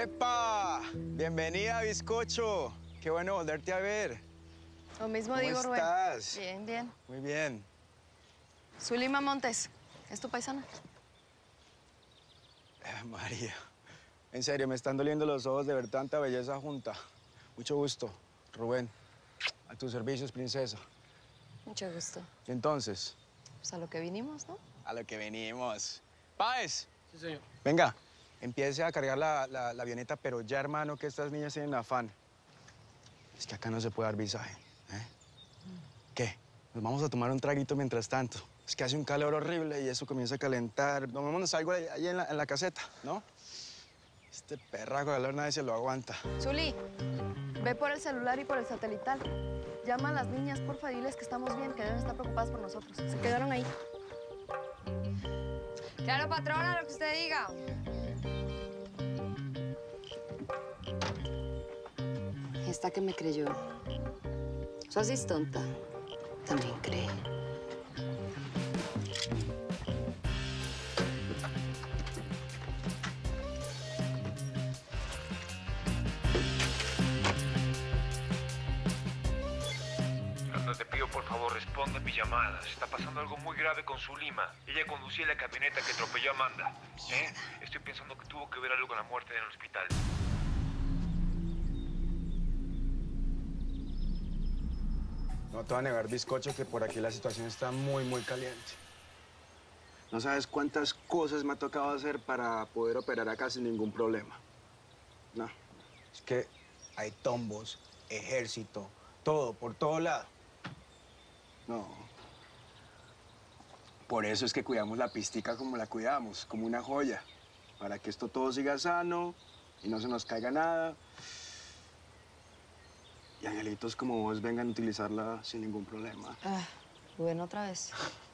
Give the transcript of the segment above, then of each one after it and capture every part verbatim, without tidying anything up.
¡Epa! Bienvenida, bizcocho. Qué bueno volverte a ver. Lo mismo ¿Cómo digo, Rubén. estás? Bien, bien. Muy bien. Zulima Montes, ¿es tu paisana? Eh, María, en serio, me están doliendo los ojos de ver tanta belleza junta. Mucho gusto, Rubén. A tus servicios, princesa. Mucho gusto. ¿Y entonces? Pues a lo que vinimos, ¿no? A lo que venimos. ¡Páez! Sí, señor. Venga, empiece a cargar la, la, la avioneta, pero ya, hermano, que estas niñas tienen afán. Es que acá no se puede dar visaje, ¿eh? ¿Qué? Nos vamos a tomar un traguito mientras tanto. Es que hace un calor horrible y eso comienza a calentar. Tomémonos algo ahí, ahí en, la, en la caseta, ¿no? Este perraco de calor nadie se lo aguanta. Zuli, ve por el celular y por el satelital. Llama a las niñas, porfa, diles que estamos bien, que deben estar preocupadas por nosotros. Se quedaron ahí. Claro, patrona, lo que usted diga. Esta que me creyó. Tú así es tonta. También cree. Te pido, por favor, responde a mi llamada. Está pasando algo muy grave con Zulima. Ella conducía la camioneta que atropelló a Amanda. ¿Eh? Estoy pensando que tuvo que ver algo con la muerte en el hospital. No te voy a negar, bizcocho, que por aquí la situación está muy, muy caliente. No sabes cuántas cosas me ha tocado hacer para poder operar acá sin ningún problema. No, es que hay tombos, ejército, todo, por todo lado. No. Por eso es que cuidamos la pistica como la cuidamos, como una joya. Para que esto todo siga sano y no se nos caiga nada. Y angelitos como vos vengan a utilizarla sin ningún problema. Ah, Rubén, otra vez.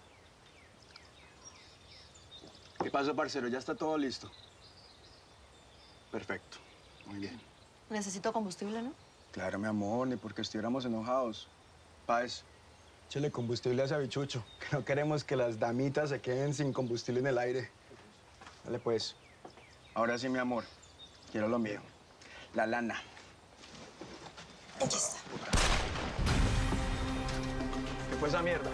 ¿Qué pasó, parcero? ¿Ya está todo listo? Perfecto. Muy bien. Necesito combustible, ¿no? Claro, mi amor, ni porque estuviéramos enojados. Páez, échale combustible a ese bichucho, que no queremos que las damitas se queden sin combustible en el aire. Dale, pues. Ahora sí, mi amor, quiero lo mío. La lana. Aquí está. ¿Qué fue esa mierda?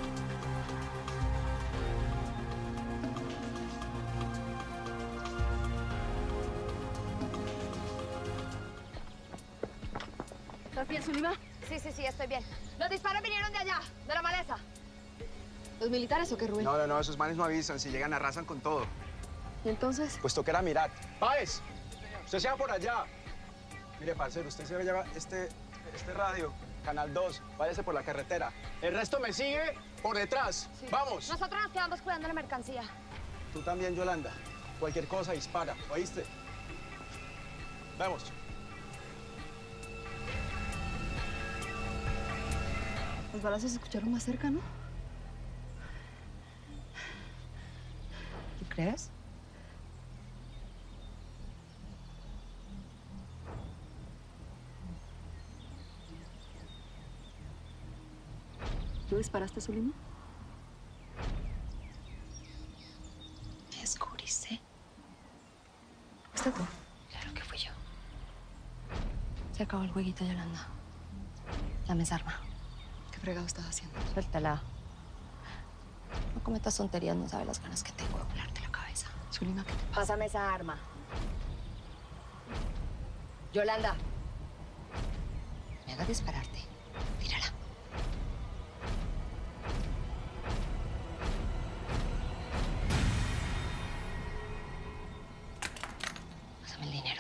¿Estás bien, Zulima? Sí, sí, sí, estoy bien. Los disparos vinieron de allá, de la maleza. ¿Los militares o qué, Rubén? No, no, no, esos manes no avisan. Si llegan, arrasan con todo. ¿Y entonces? Pues tocará mirar. ¡Páez! Usted se va por allá. Mire, parcero, usted se lleva este, este radio, Canal dos, váyase por la carretera. El resto me sigue por detrás. Sí. ¡Vamos! Nosotros nos quedamos cuidando la mercancía. Tú también, Yolanda. Cualquier cosa dispara, ¿oíste? Vamos. Los balazos se escucharon más cerca, ¿no? ¿Tú crees? ¿Tú disparaste, Zulima? ¿Me descubriste? ¿Fuiste tú? Claro que fui yo. Se acabó el jueguito, Yolanda. Dame esa arma. ¿Qué fregado estás haciendo? Suéltala. No cometas tonterías, no sabes las ganas que tengo de volarte la cabeza. Zulima, ¿qué te pasa? Pásame esa arma. Yolanda. Me hagas dispararte. Tírala. Pásame el dinero.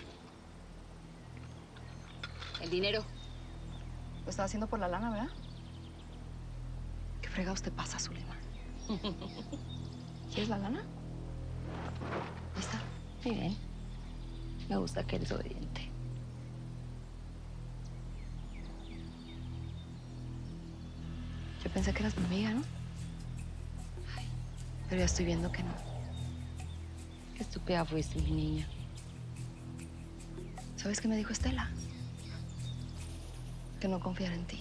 El dinero. Lo estás haciendo por la lana, ¿verdad? ¿Qué fregados te pasa, Zulima? ¿Quieres la lana? Ahí está. Muy bien. Me gusta que eres obediente. Yo pensé que eras mi amiga, ¿no? Ay, pero ya estoy viendo que no. Qué estúpida fuiste, mi niña. ¿Sabes qué me dijo Estela? Que no confiara en ti.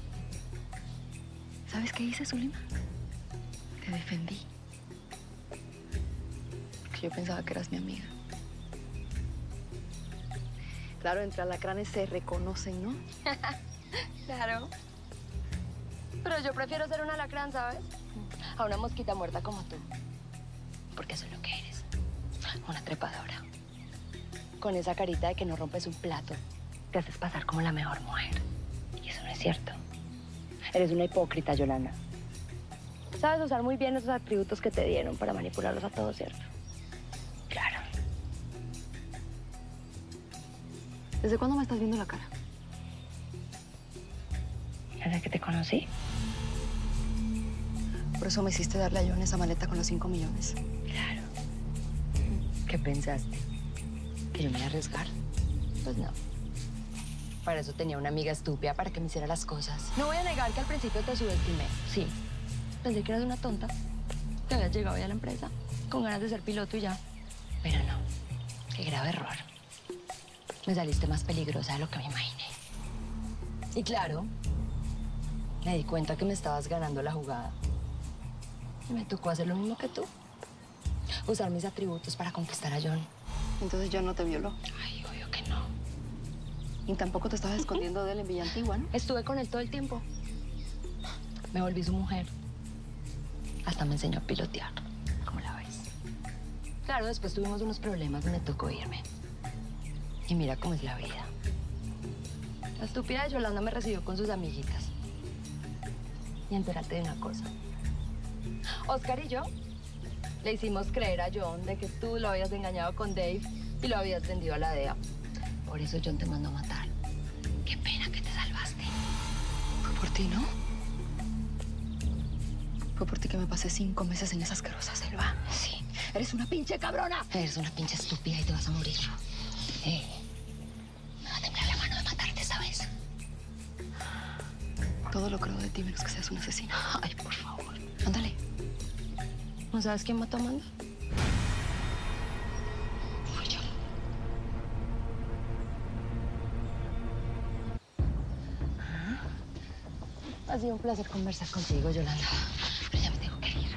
¿Sabes qué hice, Zulima? Te defendí. Porque yo pensaba que eras mi amiga. Claro, entre alacranes se reconocen, ¿no? Claro. Pero yo prefiero ser un alacrán, ¿sabes? A una mosquita muerta como tú. Porque eso es lo que eres. Una trepadora. Con esa carita de que no rompes un plato, te haces pasar como la mejor mujer. Y eso no es cierto. Eres una hipócrita, Yolanda. Sabes usar muy bien esos atributos que te dieron para manipularlos a todos, ¿cierto? Claro. ¿Desde cuándo me estás viendo la cara? Desde que te conocí. Por eso me hiciste darle a John esa maleta con los cinco millones. Claro. ¿Qué pensaste? ¿Que yo me iba a arriesgar? Pues no. Para eso tenía una amiga estúpida para que me hiciera las cosas. No voy a negar que al principio te subestimé. Sí. Pensé que eras una tonta. Que habías llegado ya a la empresa con ganas de ser piloto y ya. Pero no. Qué grave error. Me saliste más peligrosa de lo que me imaginé. Y claro, me di cuenta que me estabas ganando la jugada. Y me tocó hacer lo mismo que tú. Usar mis atributos para conquistar a John. Entonces John no te violó. Ay, obvio que no. Y tampoco te estabas escondiendo de él en Villa Antigua, ¿no? Estuve con él todo el tiempo. Me volví su mujer. Hasta me enseñó a pilotear. ¿Cómo la ves? Claro, después tuvimos unos problemas y me tocó irme. Y mira cómo es la vida. La estúpida de Yolanda me recibió con sus amiguitas. Y entérate de una cosa. Oscar y yo le hicimos creer a John de que tú lo habías engañado con Dave y lo habías vendido a la D E A. Por eso John te mandó a matar. Qué pena que te salvaste. Fue por ti, ¿no? Fue por ti que me pasé cinco meses en esa asquerosa selva. Sí. Eres una pinche cabrona. Eres una pinche estúpida y te vas a morir. Eh, me va a temblar la mano de matarte, ¿sabes? Todo lo creo de ti menos que seas una asesina. Ay, por favor. Ándale. ¿No sabes quién mató a Amanda? Fui yo. Ha sido un placer conversar contigo, Yolanda. Pero ya me tengo que ir.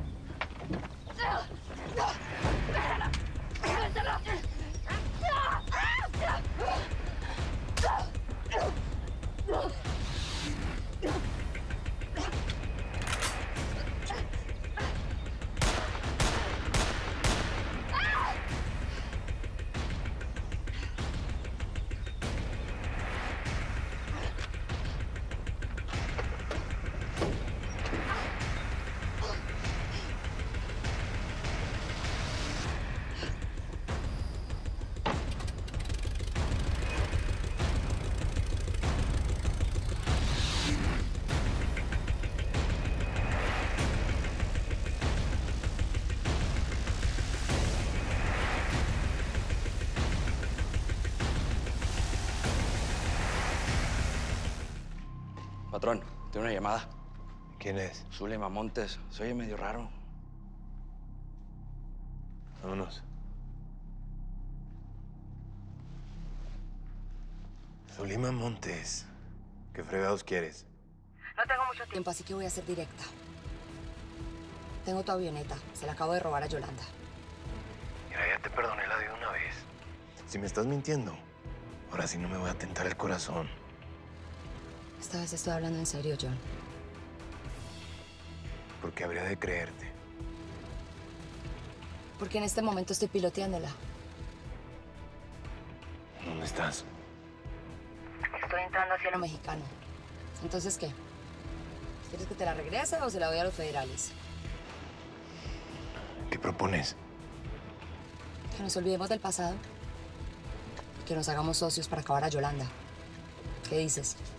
Patrón, tengo una llamada. ¿Quién es? Zulema Montes. Se oye medio raro. Vámonos. Zulema Montes. ¿Qué fregados quieres? No tengo mucho tiempo, así que voy a ser directa. Tengo tu avioneta. Se la acabo de robar a Yolanda. Mira, ya te perdoné la de una vez. Si me estás mintiendo, ahora sí no me voy a tentar el corazón. Esta vez estoy hablando en serio, John. ¿Por qué habría de creerte? Porque en este momento estoy piloteándola. ¿Dónde estás? Estoy entrando hacia lo mexicano. ¿Entonces qué? ¿Quieres que te la regrese o se la doy a los federales? ¿Qué propones? Que nos olvidemos del pasado y que nos hagamos socios para acabar a Yolanda. ¿Qué dices?